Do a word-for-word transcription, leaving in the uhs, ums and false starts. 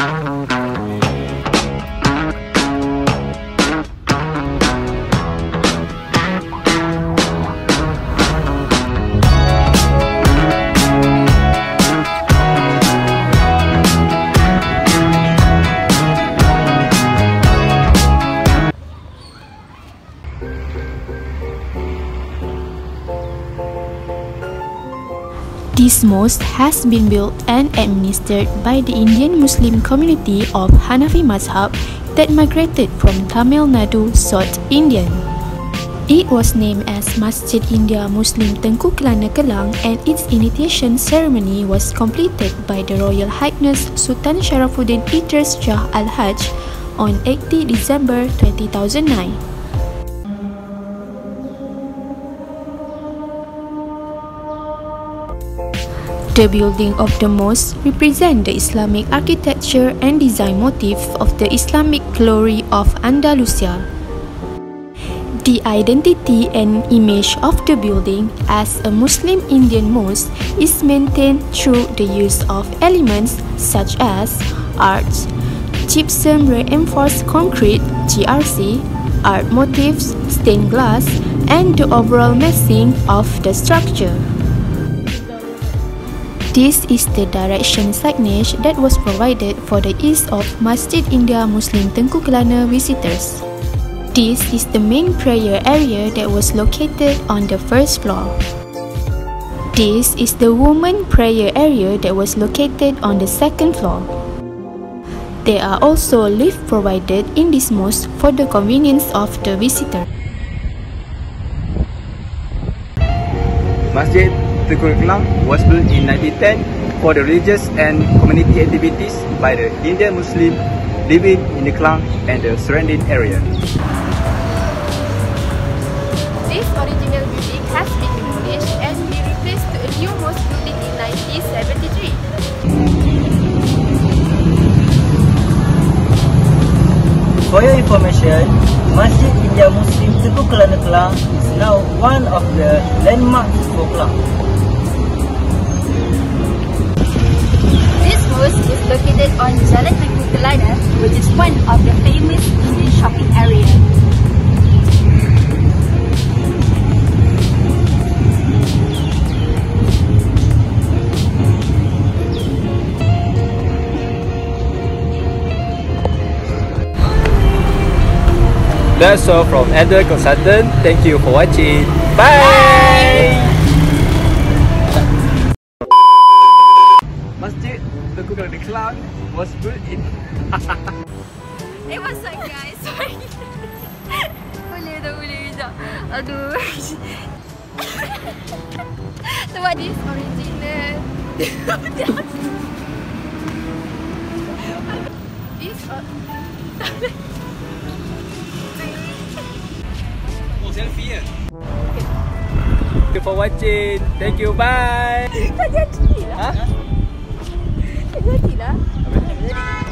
This mosque has been built and administered by the Indian Muslim community of Hanafi Mazhab that migrated from Tamil Nadu, South India. It was named as Masjid India Muslim Tengku Kelana Klang, and its initiation ceremony was completed by the Royal Highness Sultan Sharafuddin Idris Shah Al-Hajj on eighteenth December two thousand nine. The building of the mosque represents the Islamic architecture and design motif of the Islamic glory of Andalusia. The identity and image of the building as a Muslim Indian mosque is maintained through the use of elements such as arch, gypsum reinforced concrete (G R C), art motifs, stained glass, and the overall massing of the structure. This is the direction signage that was provided for the ease of Masjid India Muslim Tengku Kelana visitors. This is the main prayer area that was located on the first floor. This is the women prayer area that was located on the second floor. There are also lifts provided in this mosque for the convenience of the visitor. Masjid Tengku Kelana was built in nineteen ten for the religious and community activities by the Indian Muslim living in the Klang and the surrounding area. This original building has been demolished and be replaced to a new mosque building in nineteen seventy-three. For your information, Masjid India Muslim Tengku Kelana Klang is now one of the landmarks for Klang. This mosque is located on Jalan Tengku Kelana, which is one of the famous Indian shopping areas. That's all from Elden Consultant. Thank you for watching. Bye! Masjid Tengku Kelana was built in... Eh, what's up guys? Sorry. Boleh dah, boleh dah. Aduh. Sebab this original. This Oh, selfie ya? Thank you for watching. Thank you, bye. tak jadi lah. Ha? Tak jadi lah.